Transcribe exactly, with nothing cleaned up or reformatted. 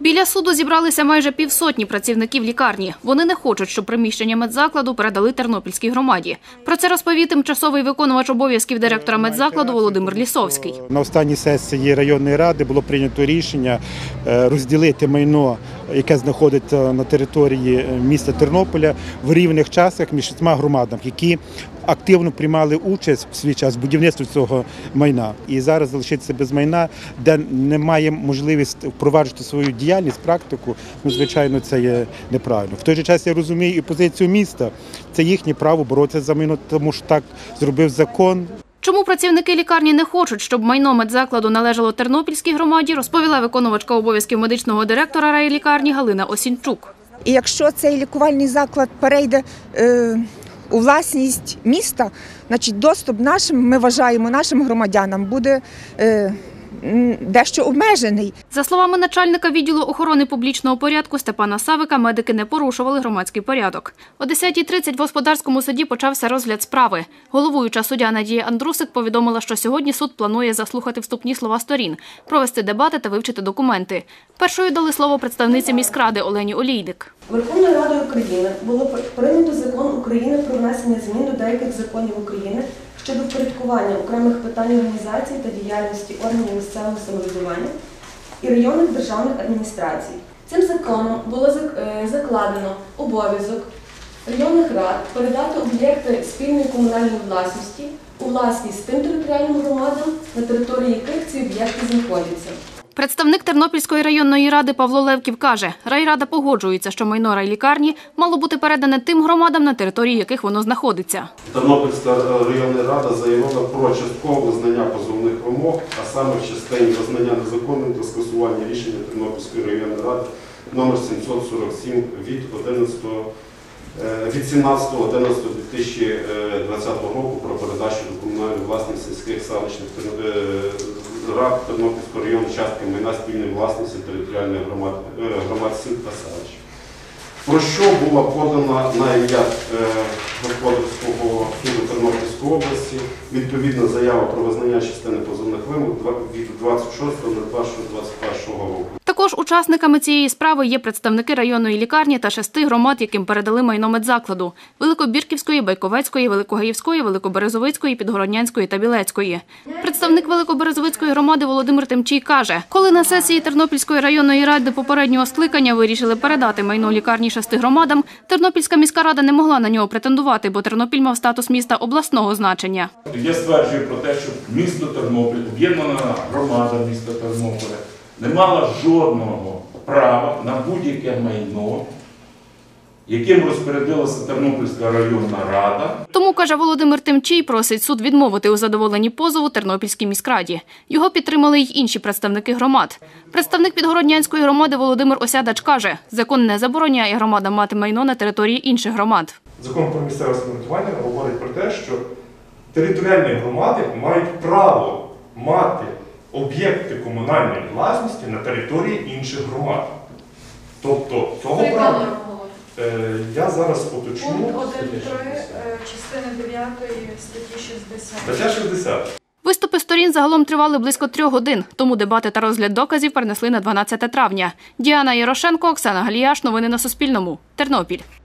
Біля суду зібралися майже півсотні працівників лікарні. Вони не хочуть, щоб приміщення медзакладу передали Тернопільській громаді. Про це розповів тимчасовий виконувач обов'язків директора медзакладу Володимир Лісовський. На останній сесії районної ради було прийнято рішення розділити майно, яке знаходиться на території міста Тернополя, в рівних часах між шістьма громадами, які активно приймали участь в свій час в будівництві цього майна. І зараз залишитися без майна, де немає можливість впроваджувати свою діяльність, практику, ну, звичайно, це є неправильно. В той же час я розумію і позицію міста. Це їхнє право боротися за майно, тому що так зробив закон. Чому працівники лікарні не хочуть, щоб майно медзакладу належало Тернопільській громаді, розповіла виконувачка обов'язків медичного директора райлікарні Галина Осінчук. І якщо цей лікувальний заклад перейде е, у власність міста, значить доступ нашим, ми вважаємо, нашим громадянам буде е, дещо обмежений. За словами начальника відділу охорони публічного порядку Степана Савика, медики не порушували громадський порядок. О десятій тридцять в господарському суді почався розгляд справи. Головуюча суддя Надія Андрусик повідомила, що сьогодні суд планує заслухати вступні слова сторін, провести дебати та вивчити документи. Першою дали слово представниці міськради Олені Олійник. Верховною Радою України було прийнято закон України про внесення змін до деяких законів України щодо впорядкування окремих питань організації та діяльності органів місцевого самоврядування і районних державних адміністрацій. Цим законом було закладено обов'язок районних рад передати об'єкти спільної комунальної власності у власність тим територіальним громадам, на території яких ці об'єкти знаходяться. Представник Тернопільської районної ради Павло Левків каже, райрада погоджується, що майно райлікарні мало бути передане тим громадам, на території яких воно знаходиться. Тернопільська районна рада заявила про часткове визнання позовних вимог, а саме в частині визнання незаконним та скасування рішення Тернопільської районної ради номер сімсот сорок сім від сімнадцятого одинадцятого дві тисячі двадцятого року про передачу до комунальної власності сільських селищних рад Тернопільського району частки майна спільної власності територіальних громад, громад сіл та селищ. Про що була подана на ім'я Господарського суду Тернопільської області відповідна заява про визнання частини позовних вимог від двадцять шостого першого двадцять першого року. Також учасниками цієї справи є представники районної лікарні та шести громад, яким передали майно медзакладу – Великобірківської, Байковецької, Великогаївської, Великоберезовицької, Підгороднянської та Білецької. Представник Великоберезовицької громади Володимир Тимчій каже, коли на сесії Тернопільської районної ради попереднього скликання вирішили передати майно лікарні шести громадам, Тернопільська міська рада не могла на нього претендувати, бо Тернопіль мав статус міста обласного значення. Я стверджую про те, що місто Тернопіль, об'єднана громада міста Тернополя, не мала жодного права на будь-яке майно, яким розпорядилася Тернопільська районна рада. Тому, каже Володимир Тимчій, просить суд відмовити у задоволенні позову Тернопільській міськраді. Його підтримали й інші представники громад. Представник Підгороднянської громади Володимир Осядач каже, закон не забороняє громадам мати майно на території інших громад. Закон про місцеве самоврядування говорить про те, що територіальні громади мають право мати об'єкти комунальної власності на території інших громад. Тобто цього права е, я зараз уточню. Пункт один три частини дев'ятої статті шістдесят. Стаття шістдесят. Виступи сторін загалом тривали близько трьох годин, тому дебати та розгляд доказів перенесли на дванадцяте травня. Діана Ярошенко, Оксана Галіяш. Новини на Суспільному. Тернопіль.